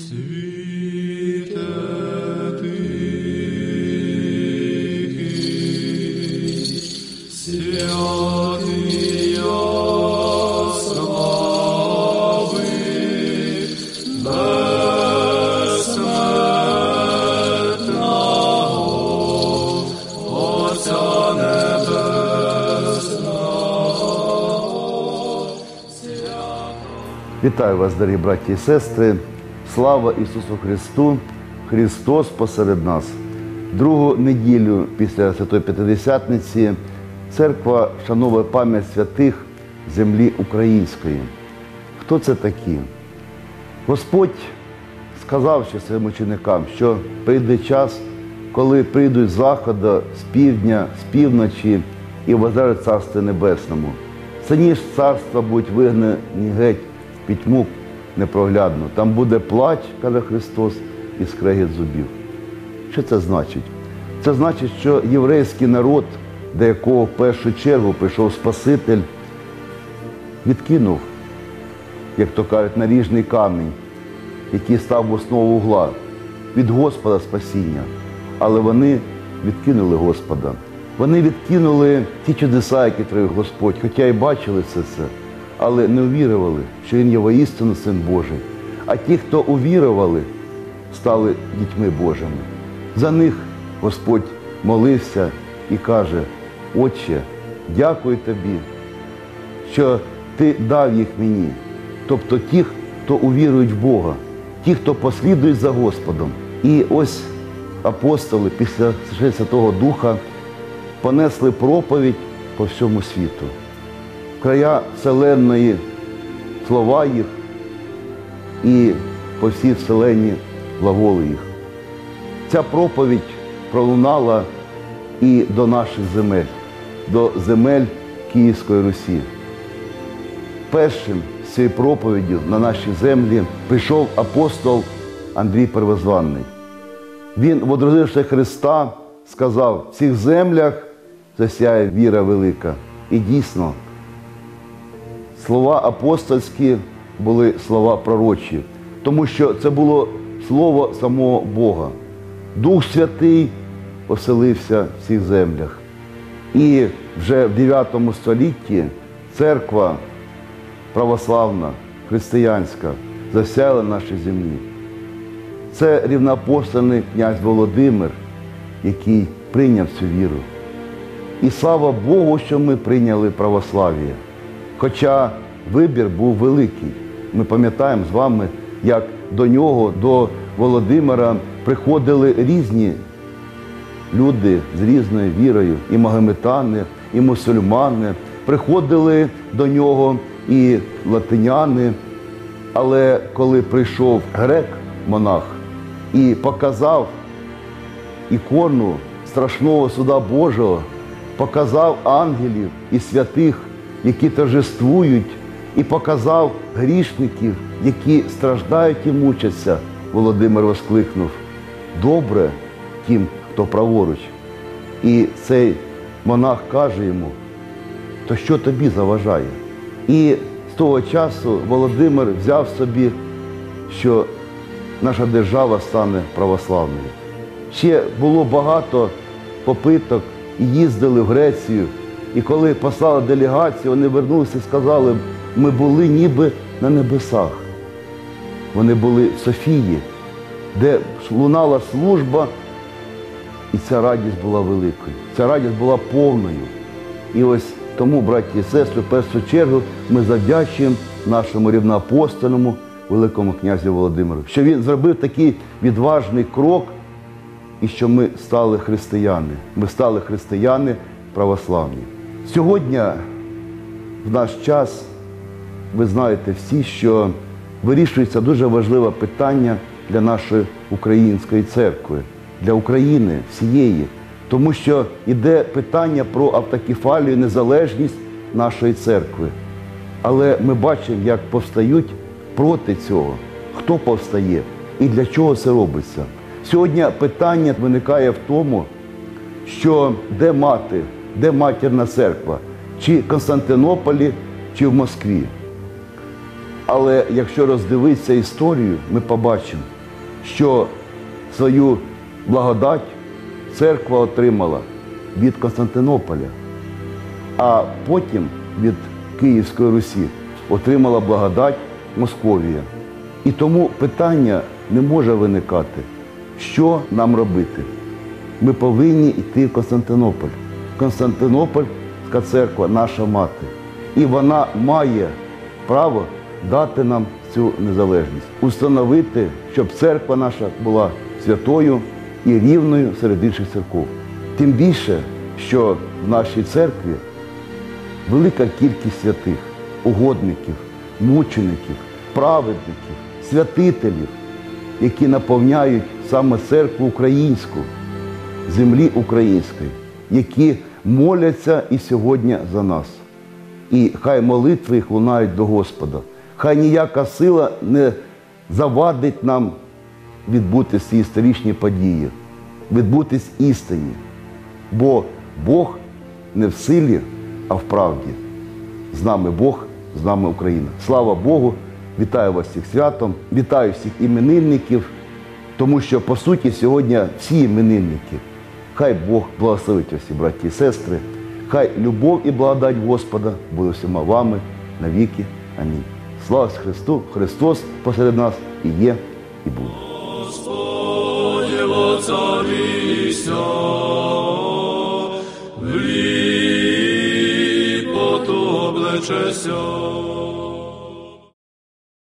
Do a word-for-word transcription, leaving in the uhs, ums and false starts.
Світе тихий, святий ясновий, безсмертного Отця Небесного. Вітаю вас, дорогі браті і сестри! Слава Ісусу Христу! Христос посеред нас! Другу неділю після Святої П'ятидесятниці церква вшановує пам'ять святих землі української. Хто це такі? Господь сказав ще своїм ученикам, що прийде час, коли прийдуть з заходу, з півдня, з півночі і воздають Царстві Небесному. Сині ж царства будуть вигнані геть в пітьму непроглядну. Там буде плач, каже Христос, і скрегіт зубів. Що це значить? Це значить, що єврейський народ, до якого в першу чергу прийшов Спаситель, відкинув, як то кажуть, наріжний камінь, який став в основу угла, від Господа спасіння. Але вони відкинули Господа. Вони відкинули ті чудеса, які творив Господь, хоча і бачили це все, але не увірували, що Він є воістину Син Божий. А ті, хто увірували, стали дітьми Божими. За них Господь молився і каже: «Отче, дякую Тобі, що Ти дав їх мені». Тобто ті, хто увірують в Бога, ті, хто послідують за Господом. І ось апостоли після Святого Духа понесли проповідь по всьому світу. Края вселенної слова їх, і по всій вселенні глаголи їх. Ця проповідь пролунала і до наших земель, до земель Київської Русі. Першим з цією проповіддю на наші землі прийшов апостол Андрій Первозванний. Він, водрузивши Христа, сказав: «В цих землях засяє віра велика». І дійсно, слова апостольські були слова пророчі, тому що це було слово самого Бога. Дух Святий оселився в цих землях. І вже в дев'ятому столітті церква православна, християнська, засяяла наші землі. Це рівноапостольний князь Володимир, який прийняв цю віру. І слава Богу, що ми прийняли православ'я. Хоча вибір був великий. Ми пам'ятаємо з вами, як до нього, до Володимира, приходили різні люди з різною вірою, і магометани, і мусульмани. Приходили до нього і латиняни. Але коли прийшов грек-монах і показав ікону страшного суда Божого, показав ангелів і святих, які торжествують, і показав грішників, які страждають і мучаться, Володимир воскликнув: «Добре тим, хто праворуч». І цей монах каже йому: «То що тобі заважає?» І з того часу Володимир взяв собі, що наша держава стане православною. Ще було багато попиток, і їздили в Грецію. І коли послали делегацію, вони вернулися і сказали: «Ми були ніби на небесах». Вони були в Софії, де лунала служба, і ця радість була великою, ця радість була повною. І ось тому, браті і сестри, в першу чергу ми завдячуємо нашому рівноапостольному великому князю Володимиру, що він зробив такий відважний крок, і що ми стали християни. Ми стали християни православні. Сьогодні, в наш час, ви знаєте всі, що вирішується дуже важливе питання для нашої української церкви, для України всієї. Тому що йде питання про автокефалію, незалежність нашої церкви. Але ми бачимо, як повстають проти цього. Хто повстає і для чого це робиться? Сьогодні питання виникає в тому, що де мати, де матірна церква? Чи в Константинополі, чи в Москві? Але якщо роздивитися історію, ми побачимо, що свою благодать церква отримала від Константинополя, а потім від Київської Русі отримала благодать Московія. І тому питання не може виникати, що нам робити. Ми повинні йти в Константинополь. Константинопольська церква – наша мати. І вона має право дати нам цю незалежність. Установити, щоб церква наша була святою і рівною серед інших церков. Тим більше, що в нашій церкві велика кількість святих, угодників, мучеників, праведників, святителів, які наповняють саме церкву українську, землі української, які моляться і сьогодні за нас. І хай молитви їх лунають до Господа. Хай ніяка сила не завадить нам відбутись ці історичні події, відбутись істині. Бо Бог не в силі, а в правді. З нами Бог, з нами Україна. Слава Богу! Вітаю вас всіх святом, вітаю всіх іменинників, тому що, по суті, сьогодні всі іменинники. Хай Бог благословить усі, браті і сестри, хай любов і благодать Господа буде всіма вами навіки. Амінь. Слава Христу! Христос посеред нас і є, і буде. Господи, воцарися, в ліпоту облечеся.